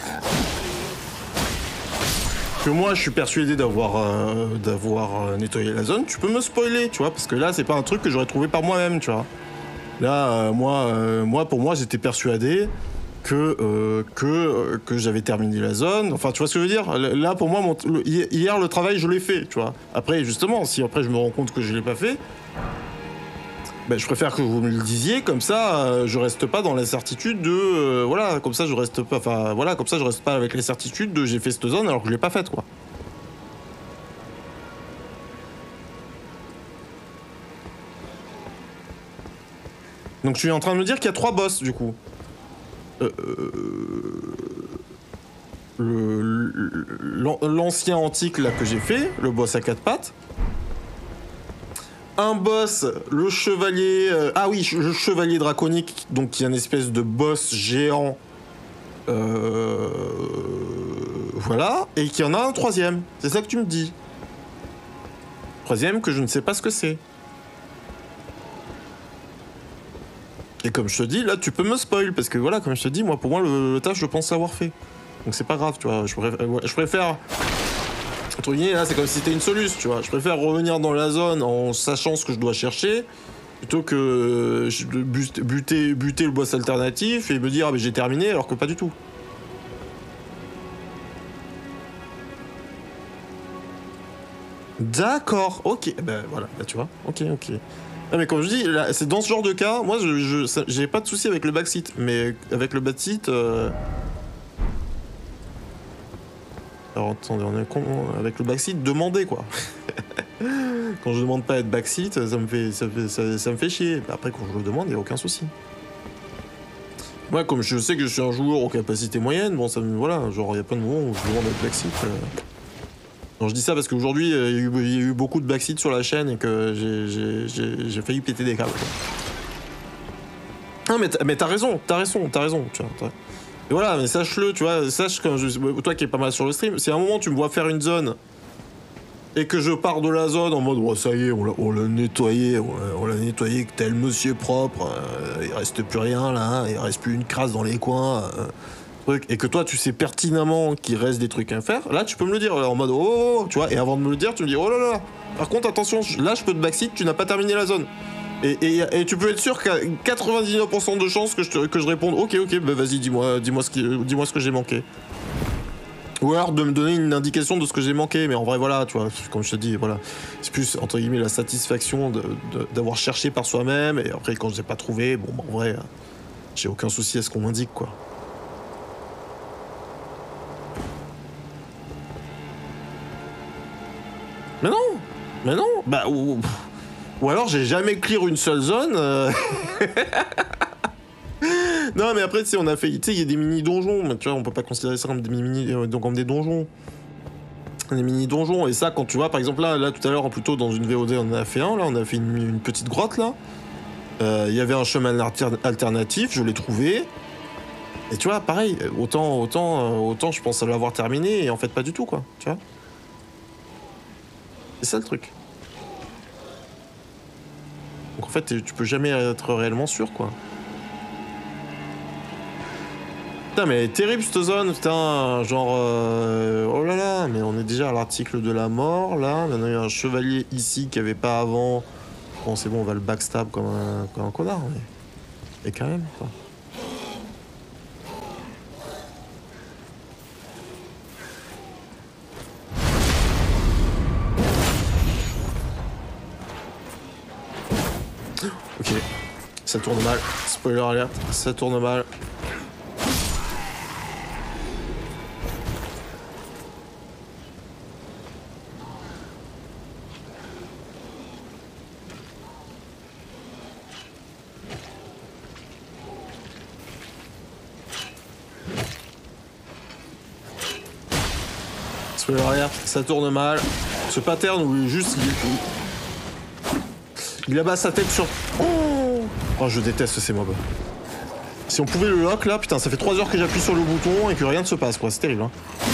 [SPEAKER 1] que moi je suis persuadé d'avoir nettoyé la zone, tu peux me spoiler, tu vois, parce que là c'est pas un truc que j'aurais trouvé par moi-même, tu vois. Là, pour moi, j'étais persuadé que j'avais terminé la zone. Enfin, tu vois ce que je veux dire? Là, pour moi, hier, le travail, je l'ai fait, tu vois. Après, justement, si après je me rends compte que je l'ai pas fait, ben, je préfère que vous me le disiez, comme ça, je reste pas dans l'incertitude de... voilà, comme ça, je reste pas... Enfin, voilà, comme ça, je reste pas avec l'incertitude de j'ai fait cette zone alors que je l'ai pas faite, quoi. Donc tu es en train de me dire qu'il y a 3 boss, du coup. L'ancien antique, là, que j'ai fait, le boss à 4 pattes. Un boss, le chevalier... ah oui, le chevalier draconique, donc qui est une espèce de boss géant. Voilà. Et qu'il y en a un troisième. C'est ça que tu me dis. Troisième que je ne sais pas ce que c'est. Et comme je te dis, là, tu peux me spoil, parce que voilà, comme je te dis, moi, pour moi, le tâche, je pense l'avoir fait. Donc c'est pas grave, tu vois. Je préfère entre guillemets, là, c'est comme si c'était une soluce, tu vois. Je préfère revenir dans la zone en sachant ce que je dois chercher, plutôt que buter le boss alternatif et me dire, ah, mais j'ai terminé, alors que pas du tout. D'accord, ok, ben voilà, là, tu vois, ok. Ah, mais comme je dis, c'est dans ce genre de cas, moi j'ai pas de souci avec le backseat, mais avec le backseat. Alors attendez, on est con, avec le backseat, demandez quoi. Quand je demande pas à être backseat, ça me fait chier. Après, quand je le demande, il y a aucun souci. Moi, comme je sais que je suis un joueur aux capacités moyennes, bon, ça me. Voilà, genre, il y a plein de moments où je demande à être backseat. Non, je dis ça parce qu'aujourd'hui, il y a eu beaucoup de backseat sur la chaîne et que j'ai failli péter des câbles. Non, mais t'as raison, tu vois. Et voilà, mais sache-le, tu vois, sache quand toi qui es pas mal sur le stream, si à un moment tu me vois faire une zone et que je pars de la zone en mode oh, ça y est, on l'a nettoyé, on l'a nettoyé, que tel monsieur propre, il reste plus rien là, hein, il reste plus une crasse dans les coins, et que toi tu sais pertinemment qu'il reste des trucs à faire, là tu peux me le dire en mode oh, tu vois, et avant de me le dire, tu me dis oh là là, par contre attention, là je peux te backseat, tu n'as pas terminé la zone. Et tu peux être sûr qu'à 99% de chances que je réponde ok, bah vas-y, dis-moi ce que j'ai manqué. Ou alors de me donner une indication de ce que j'ai manqué, mais en vrai voilà, tu vois, comme je te dis, voilà. C'est plus entre guillemets la satisfaction d'avoir cherché par soi-même, et après quand je n'ai pas trouvé, bon bah, en vrai, j'ai aucun souci à ce qu'on m'indique quoi. Mais non, bah ou alors j'ai jamais clear une seule zone. Non mais après tu sais on a fait, tu sais il y a des mini donjons, mais tu vois on peut pas considérer ça comme des comme des donjons. Des mini donjons, et ça quand tu vois par exemple là tout à l'heure plutôt dans une VOD on en a fait un, là on a fait une petite grotte là. Il y avait un chemin alternatif, je l'ai trouvé. Et tu vois pareil, autant je pense à l'avoir terminé et en fait pas du tout quoi, tu vois. C'est ça le truc. Donc en fait tu peux jamais être réellement sûr quoi. Putain mais elle est terrible cette zone, putain, genre oh là là, mais on est déjà à l'article de la mort là, il y en a eu un chevalier ici qui avait pas avant. Bon c'est bon, on va le backstab comme un connard, mais quand même quoi. Ok, ça tourne mal, spoiler alert, ça tourne mal. Spoiler alert, ça tourne mal. Ce pattern où juste il abat sa tête sur... Oh, je déteste ces mobs. Si on pouvait le lock là, putain, ça fait 3 heures que j'appuie sur le bouton et que rien ne se passe quoi, c'est terrible hein.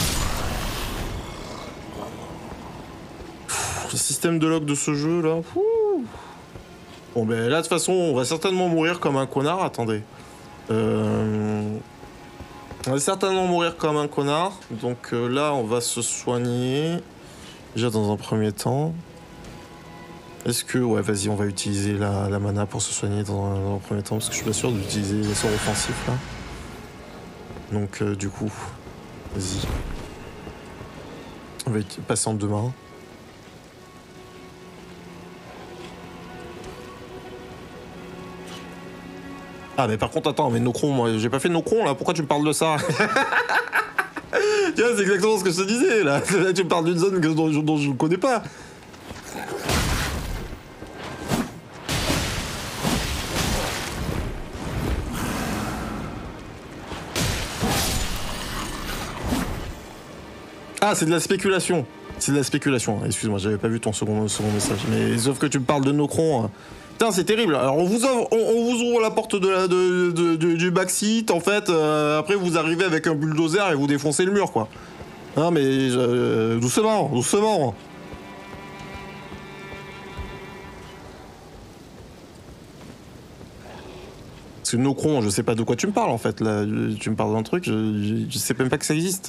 [SPEAKER 1] Le système de lock de ce jeu là. Bon ben là de toute façon on va certainement mourir comme un connard, attendez. On va certainement mourir comme un connard, donc là on va se soigner. Déjà dans un premier temps. Est-ce que... Ouais, vas-y, on va utiliser la mana pour se soigner dans un premier temps, parce que je suis pas sûr d'utiliser les sorts offensifs, là. Donc, du coup, vas-y. On va passer en 2 mains. Ah, mais par contre, attends, mais Nocron, moi, j'ai pas fait Nocron, là, pourquoi tu me parles de ça? Tu vois, c'est exactement ce que je te disais, là. Là, tu me parles d'une zone dont je ne connais pas. Ah, c'est de la spéculation. C'est de la spéculation. Excuse-moi, j'avais pas vu ton second message. Mais sauf que tu me parles de Nocron. Putain, c'est terrible. Alors, on vous ouvre la porte du backseat. En fait, après, vous arrivez avec un bulldozer et vous défoncez le mur, quoi. Non, mais doucement. Parce que Nocron, je sais pas de quoi tu me parles en fait. Là, tu me parles d'un truc, je sais même pas que ça existe.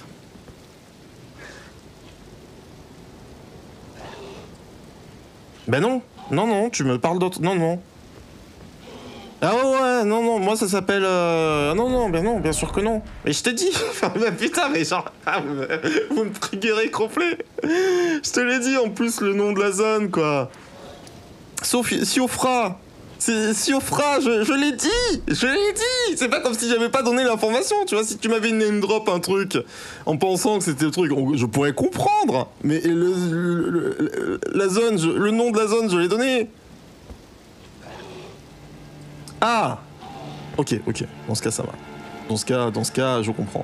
[SPEAKER 1] Ben non, non, non, tu me parles d'autre. Non, non. Ah ouais, non, non, moi ça s'appelle. Non, non, bien sûr que non. Mais je t'ai dit, enfin, bah, putain, mais genre, vous me triggerez complet. Je te l'ai dit en plus le nom de la zone, quoi. Sauf Siofra. C'est Siofra, je l'ai dit. C'est pas comme si j'avais pas donné l'information, tu vois. Si tu m'avais name drop un truc en pensant que c'était le truc, je pourrais comprendre. Mais la zone, le nom de la zone, je l'ai donné. Ah. Ok. Dans ce cas, ça va. Dans ce cas, je comprends.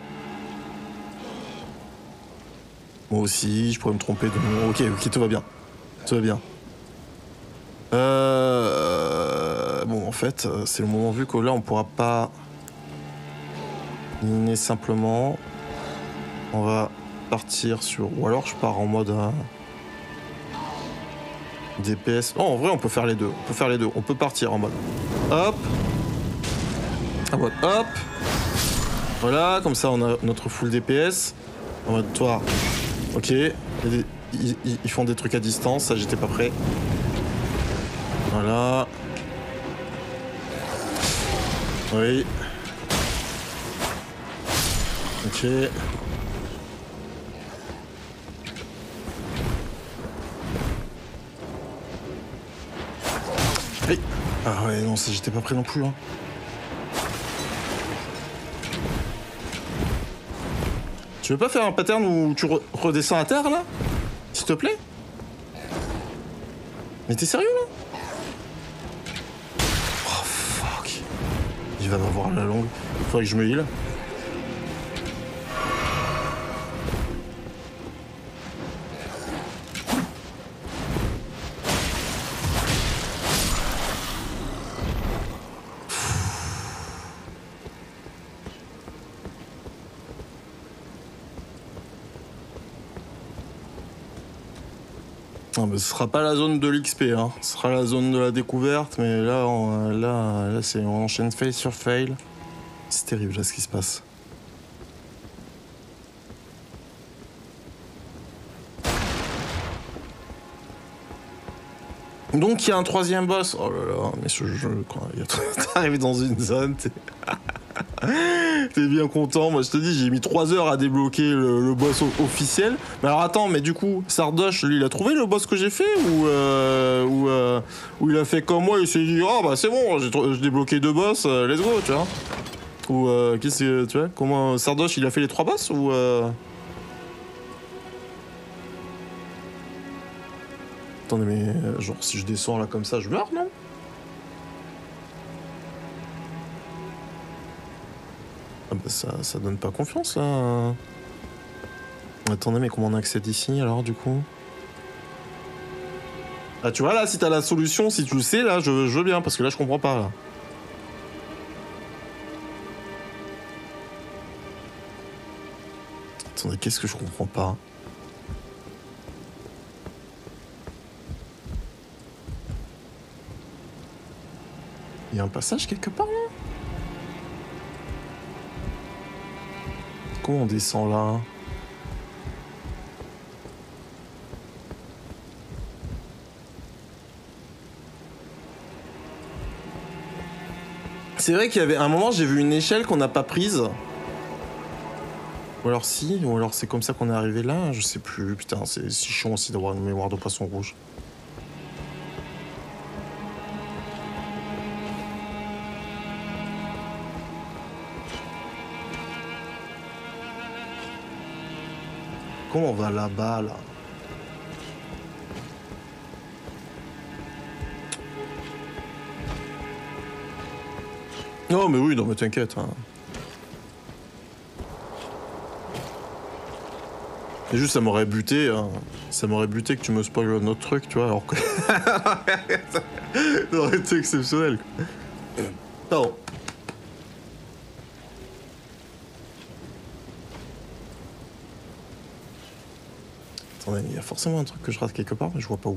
[SPEAKER 1] Moi aussi, je pourrais me tromper de nom. Ok, tout va bien. Tout va bien. Bon, en fait, c'est le moment vu que là, on pourra pas miner simplement. On va partir sur... Ou alors, je pars en mode... DPS. Oh, en vrai, on peut faire les deux. On peut partir en mode... Hop. En mode hop. Voilà, comme ça, on a notre full DPS. En mode, toi... Ok. Ils font des trucs à distance. Ça, j'étais pas prêt. Voilà. Oui. Ok. Oui. Ah ouais, non, j'étais pas prêt non plus. Hein. Tu veux pas faire un pattern où tu redescends à terre, là? S'il te plaît? Mais t'es sérieux, là? Oh, fuck. Il va m'avoir à la longue. Faudrait que je me heal. Non, mais ce sera pas la zone de l'XP, hein. Ce sera la zone de la découverte, mais là, là c'est on enchaîne fail sur fail. C'est terrible là ce qui se passe. Donc il y a un troisième boss. Oh là là, mais ce jeu, quoi. T'arrives dans une zone, t'es bien content. Moi je te dis, j'ai mis 3 heures à débloquer le boss officiel. Mais alors attends, mais du coup, Sardoche, lui, il a trouvé le boss que j'ai fait ou il a fait comme moi, il s'est dit, oh bah c'est bon, j'ai débloqué 2 boss, let's go, tu vois. Ou qu'est-ce que tu vois, comment Sardoche, il a fait les 3 boss ou Attendez, mais genre si je descends là comme ça, je meurs, non? Ah bah ça donne pas confiance là. Attendez, mais comment on accède ici alors du coup? Ah tu vois là, si t'as la solution, si tu le sais là, je veux bien parce que là je comprends pas là. Attendez, qu'est-ce que je comprends pas? Il y a un passage quelque part là? Comment on descend là? C'est vrai qu'il y avait un moment, j'ai vu une échelle qu'on n'a pas prise. Ou alors si, ou alors c'est comme ça qu'on est arrivé là, je sais plus. Putain, c'est si chiant aussi d'avoir une mémoire de poisson rouge. Comment on va là-bas, là? Non, mais oui, non, mais t'inquiète. Hein. Et juste, ça m'aurait buté. Hein. Ça m'aurait buté que tu me spoil notre truc, tu vois, alors que. Ça aurait été exceptionnel. Pardon. Attendez, il y a forcément un truc que je rate quelque part, mais je vois pas où.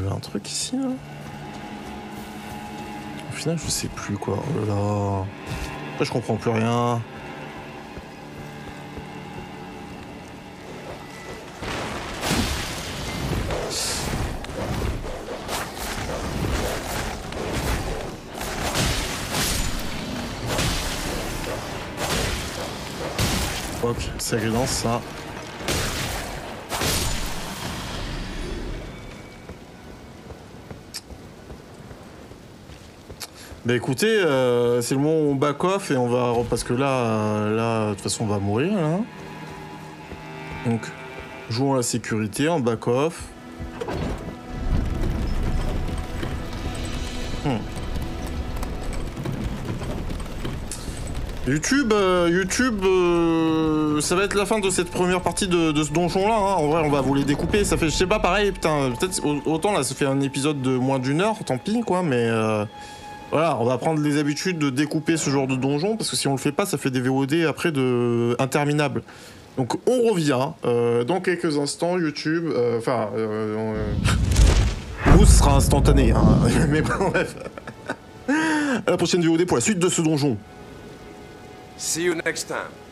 [SPEAKER 1] avait un truc ici là. Au final, je sais plus quoi. Oh là là. Après, je comprends plus rien. Ok, c'est agréable ça. Bah écoutez, c'est le moment où on back off et on va... Parce que là, de toute façon, on va mourir, là. Donc, jouons la sécurité en back off. YouTube, ça va être la fin de cette première partie de ce donjon-là. Hein. En vrai, on va vous les découper. Ça fait, je sais pas, pareil, putain, peut-être autant là, ça fait un épisode de moins d'1 heure, tant pis, quoi, mais voilà, on va prendre les habitudes de découper ce genre de donjon, parce que si on le fait pas, ça fait des VOD après de interminables. Donc, on revient dans quelques instants, YouTube, Mousse sera instantané, hein, mais bref. À la prochaine VOD pour la suite de ce donjon.
[SPEAKER 2] See you next time.